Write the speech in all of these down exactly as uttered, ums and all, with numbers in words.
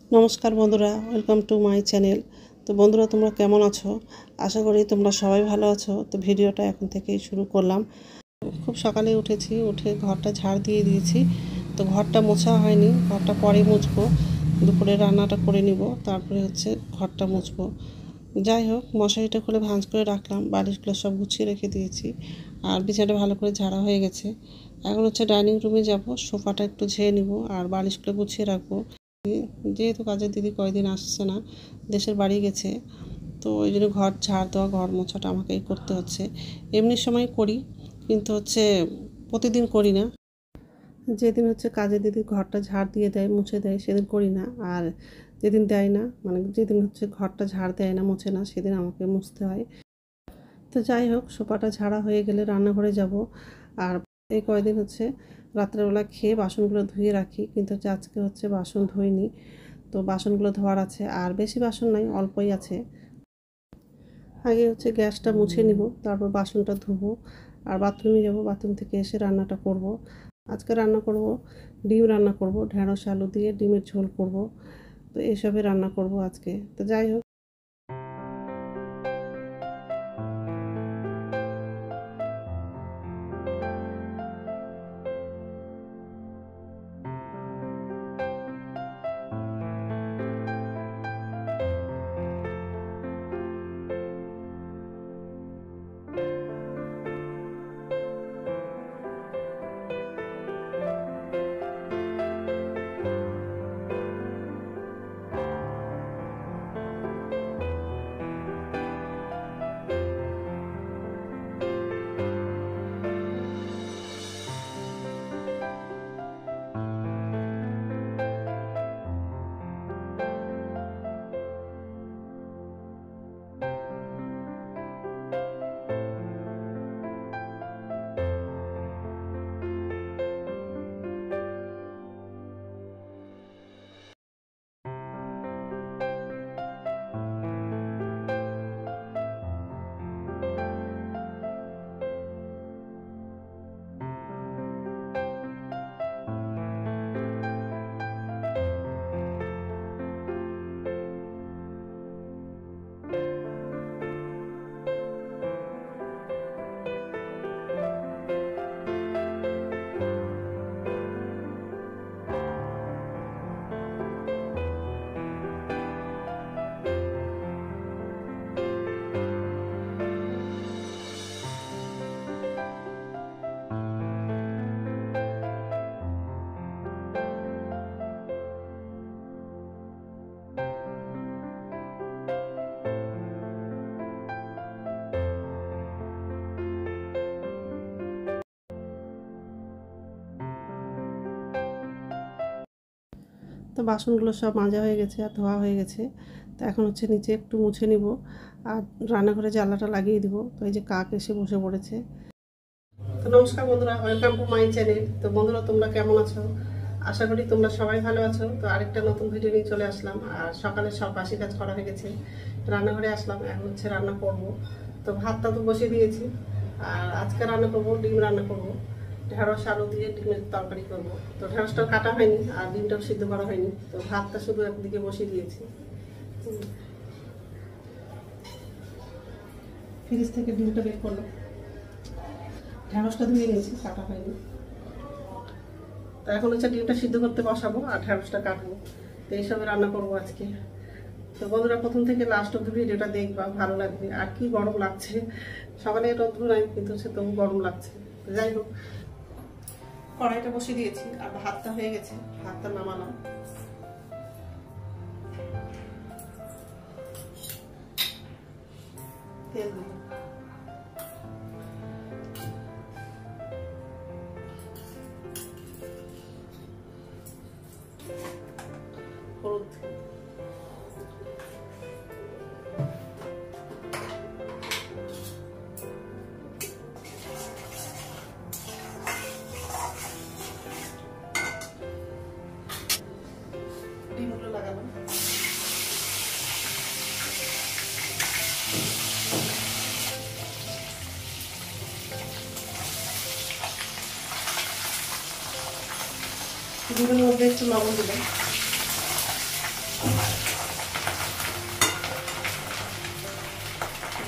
নমস্কার বন্ধুরা, welcome to my channel. তো বন্ধুরা, তোমরা কেমন আছো? আশা করি তোমরা সবাই ভালো আছো। তো ভিডিওটা এখন থেকেই শুরু করলাম। খুব সকালে উঠেছি, উঠে ঘরটা ঝাড় দিয়ে দিয়েছি। তো ঘরটা মোছা হয়নি, ঘরটা পরে মুছবো। দুপুরে রান্নাটা করে নিব, তারপরে হচ্ছে ঘরটা মুছবো। যাই হোক, মশারিটা খুলে ভাঁজ করে রাখলাম, বালিশগুলো সব গুছিয়ে রেখে দিয়েছি, আর বিছানাটা ভালো করে ঝাড়া হয়ে গেছে। এখন হচ্ছে ডাইনিং রুমে যাব, সোফাটা একটু ঝেড়ে নিব আর বালিশগুলো গুছিয়ে রাখবো। যেহেতু কাজের দিদি কয়দিন আসছে না, দেশের বাড়ি গেছে, তো ওই জন্য ঘর ঝাড় দেওয়া, ঘর মোছাটা আমাকেই করতে হচ্ছে। এমনি সময় করি, কিন্তু হচ্ছে প্রতিদিন করি না। যেদিন হচ্ছে কাজের দিদি ঘরটা ঝাড় দিয়ে দেয়, মুছে দেয়, সেদিন করি না। আর যেদিন দেয় না, মানে যেদিন হচ্ছে ঘরটা ঝাড় দেয় না, মুছে না, সেদিন আমাকে মুছতে হয়। তো যাই হোক, সোফাটা ঝাড়া হয়ে গেলে রান্নাঘরে যাব। আর এই কয়দিন হচ্ছে রাত্রেবেলা খেয়ে বাসনগুলো ধুয়ে রাখি, কিন্তু হচ্ছে আজকে হচ্ছে বাসন ধুইনি। তো বাসনগুলো ধোয়ার আছে, আর বেশি বাসন নাই, অল্পই আছে। আগে হচ্ছে গ্যাসটা মুছে নিব, তারপর বাসনটা ধুবো আর বাথরুমে যাব। বাথরুম থেকে এসে রান্নাটা করব। আজকে রান্না করব ডিম রান্না করব, ঢেঁড়স আলু দিয়ে ডিমের ঝোল করব। তো এইসবে রান্না করব আজকে। তো যাই হোক, তো বাসনগুলো সব মাজা হয়ে গেছে আর ধোয়া হয়ে গেছে। তো এখন হচ্ছে নিচে একটু মুছে নিব আর রান্নাঘরে জানলাটা লাগিয়ে দিব। তো এই যে কাক এসে বসে পড়েছে। তো নমস্কার বন্ধুরা, ওয়েলকাম টু মাই চ্যানেল। তো বন্ধুরা, তোমরা কেমন আছো? আশা করি তোমরা সবাই ভালো আছো। তো আরেকটা নতুন ভিডিও নিয়ে চলে আসলাম। আর সকালে সব বাসি কাজ করা হয়ে গেছে, রান্নাঘরে আসলাম, এখন হচ্ছে রান্না করব। তো ভাতটা তো বসিয়ে দিয়েছি, আর আজকে রান্না করব ডিম রান্না করব, ঢেঁড়স আলু দিয়ে ডিমের তরকারি করব। তো ঢেঁড়সটাও কাটা হয়নি আর ডিমটাও সিদ্ধ করা হয়নি, তো ভাতটা শুধু একদিকে বসিয়ে দিয়েছি। ফ্রিজ থেকে ডিমটা বের করলো, ঢেঁড়সটা ধুয়ে নিয়েছি, কাটা হয়নি। তো এখন হচ্ছে ডিমটা সিদ্ধ করতে বসাবো আর ঢেঁড়সটা কাটবো। তো এইসবে রান্না করবো আজকে। তো বন্ধুরা, প্রথম থেকে লাস্ট অব্দি ভিডিওটা দেখবা, ভালো লাগবে। আর কি গরম লাগছে, সকালে রোদ্দুর নাই, কিন্তু হচ্ছে তবু গরম লাগছে। যাই হোক, কড়াইটা বসিয়ে দিয়েছি আর ভাতটা হয়ে গেছে, ভাতটা নামালাম। তেল দিই, হলুদ, ডিমগুলো লাগালাম। ডিমের মধ্যে একটু লবণ দিলাম।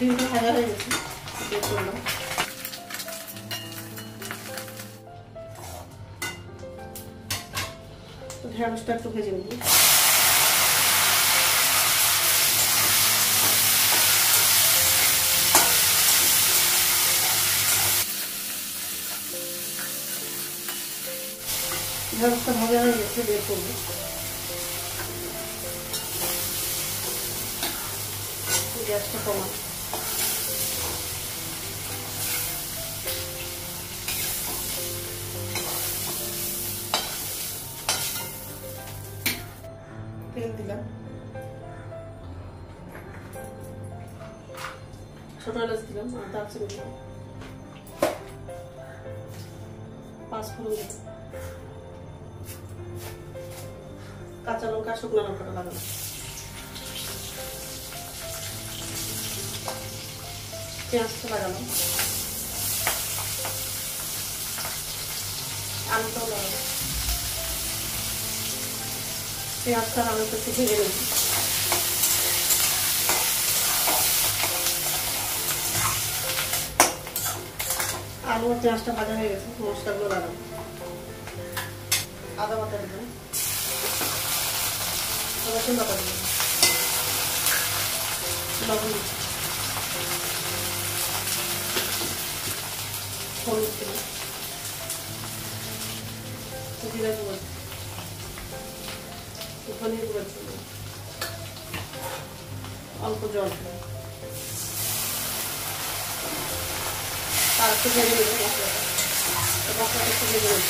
ডিমটা ভাজা হয়ে গেছে, বের করলাম। ঢেঁড়সটা একটু ভেজে নেব। ঢেঁড়সটা ভাজা হয়ে গেছে, বের করবো। গ্যাসটা কমা। তেল দিলাম, ছোট এলাচ দিলাম, আর দারচিনি দিলাম, পাঁচ ফোড়ন দিলাম, কাঁচা লঙ্কা শুকনো লঙ্কাটা লাগালাম, পেঁয়াজটা লাগালাম, আলুটাও লাগালাম। পেঁয়াজটা আলুটা একটু ভেজে নেব। আলু আর পেঁয়াজটা ভাজা হয়ে গেছে, মশলাগুলো লাগালাম। আদা বাটা দিলাম, রসুন বাটা দিলাম, লবণ, হলুদ দিলাম, জিরা গুঁড়ো, ধনিয়া গুঁড়ো দিলাম, অল্প জল দিলাম। আর একটু ভেজে নেব মশলাটা, মশলাটা একটু ভেজে নেব।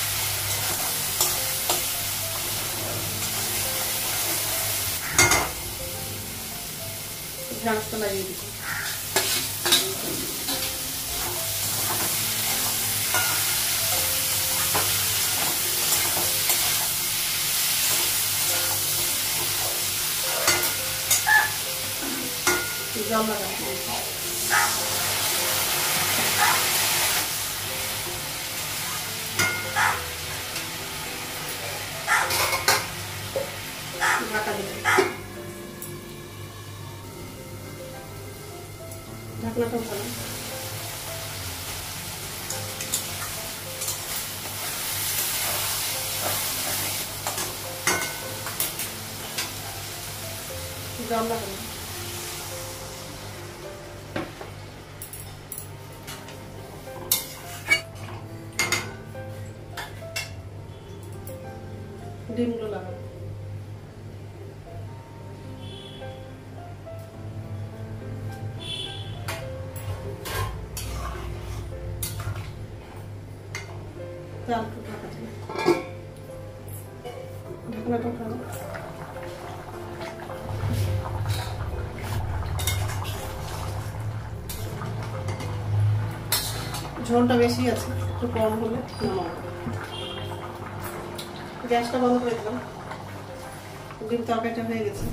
ঢেঁড়সটা লাগিয়ে দিচ্ছি। জল লাগাবো, ঢাকা দিলাম, ঢাকনাটা উঠালাম। জল লাগালাম, ডিমগুলো লাগাবো, একটু ঢাকা দিলাম, ঢাকনাটা উঠালাম। ঝোলটা বেশি আছে, একটু কম হলে নামাবো। গ্যাসটা বন্ধ করে দিলাম। ডিম তরকারিটা হয়ে গেছে,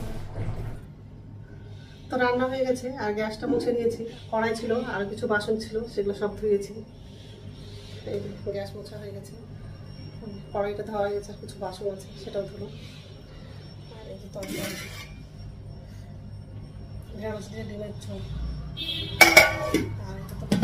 তো রান্না হয়ে গেছে। আর গ্যাসটা মুছে নিয়েছি, কড়াই ছিল আর কিছু বাসন ছিল, সেগুলো সব ধুয়েছি। এই গ্যাস মোছা হয়ে গেছে, কড়াইটা ধোয়া হয়ে গেছে, আর কিছু বাসন আছে সেটাও ধুলো। আর এই যে তরকারি, ঢেঁড়স দিয়ে ডিমের ঝোল, আর এটা তো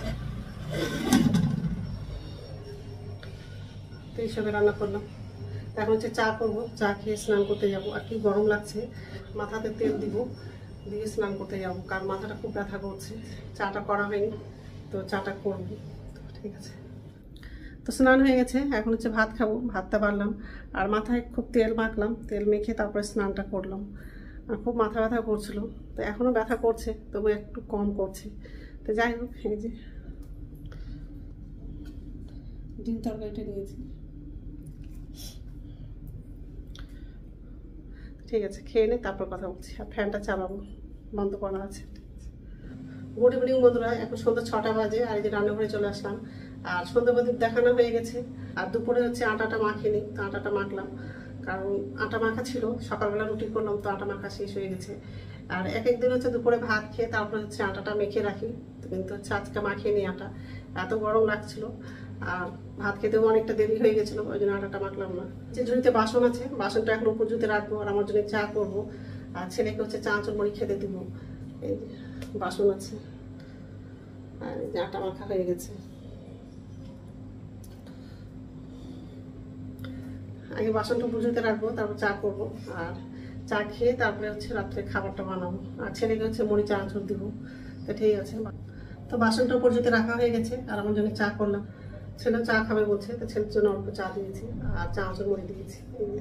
তো এইসবে রান্না করলাম। এখন হচ্ছে চা করবো, চা খেয়ে স্নান করতে যাবো। আর কি গরম লাগছে, মাথাতে তেল দিব, দিয়ে স্নান করতে যাবো, কারণ মাথাটা খুব ব্যথা করছে। চাটা করা হয়নি, তো চাটা করবো। ঠিক আছে, তো স্নান হয়ে গেছে, এখন হচ্ছে ভাত খাবো। ভাতটা বাড়লাম আর মাথায় খুব তেল মাখলাম, তেল মেখে তারপরে স্নানটা করলাম। আর খুব মাথা ব্যথা করছিল, তো এখনও ব্যথা করছে, তবু একটু কম করছে। তো যাই হোক, এই যে ডিম তরকারিটা নিয়েছি। ঠিক আছে, খেয়ে নে, তারপর কথা বলছি। আর ফ্যানটা চালাবো, বন্ধ করা আছে। গুড ইভিনিং বন্ধুরা, এখন সন্ধ্যা ছটা বাজে। আর এই যে রান্নাঘরে চলে আসলাম। আর সন্ধ্যা প্রদীপ দেখানো হয়ে গেছে। আর দুপুরে হচ্ছে আটাটা মাখিনি, তো আটাটা মাখলাম, কারণ আটা মাখা ছিল। সকালবেলা রুটি করলাম, তো আটা মাখা শেষ হয়ে গেছে। আর এক একদিন হচ্ছে দুপুরে ভাত খেয়ে তারপরে হচ্ছে আটাটা মেখে রাখি, কিন্তু হচ্ছে আজকে মাখিয়ে নিই আটা, এত গরম লাগছিল। আর ভাত খেতেও অনেকটা দেরি হয়ে গেছিলো, ওই জন্য আটাটা মাখলাম না। যে ঝুড়িতে বাসন আছে, বাসনটা এখন উপর জুতে রাখবো। আর আমার জন্য চা করবো, আর ছেলেকে হচ্ছে চা চুরমুড়ি খেতে দিব। এই বাসন আছে, আর এই যে আটা মাখা হয়ে গেছে। আগে বাসনটা পুজোতে রাখবো, তারপর চা করবো, আর চা খেয়ে তারপরে হচ্ছে রাত্রে খাবারটা বানাবো, আর ছেলেকে হচ্ছে মুড়ি চানাচুর দিব। তো ঠিক আছে, তো বাসনটা পুজোতে রাখা হয়ে গেছে, আর আমার জন্য চা করলাম। ছেলে চা খাবে বলছে, তো ছেলের জন্য অল্প চা দিয়েছি আর চানাচুর মুড়ি দিয়েছি।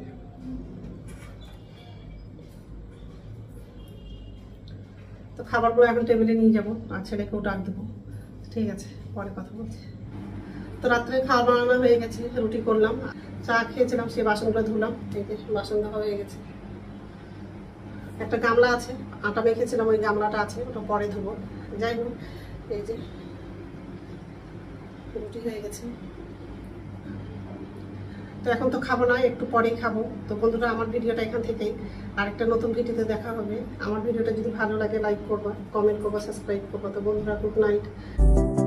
তো খাবারগুলো এখন টেবিলে নিয়ে যাবো, আর ছেলেকেও ডাক দেবো। ঠিক আছে, পরে কথা বলছি। তো রাত্রে খাওয়া বানানো হয়ে গেছে, রুটি করলাম, চা খেয়েছিলাম, সেই বাসনগুলো ধুলাম। এই যে বাসন ধোয়া হয়ে গেছে। একটা গামলা আছে, আটা মেখেছিলাম, ওই গামলাটা আছে, ওটা পরে ধুবো। যাই হোক, এই যে রুটি হয়ে গেছে। তো এখন তো খাবো না, একটু পরেই খাবো। তো বন্ধুরা, আমার ভিডিওটা এখান থেকেই, আরেকটা নতুন ভিডিওতে দেখা হবে। আমার ভিডিওটা যদি ভালো লাগে লাইক করবা, কমেন্ট করবা, সাবস্ক্রাইব করবা। তো বন্ধুরা, গুড নাইট।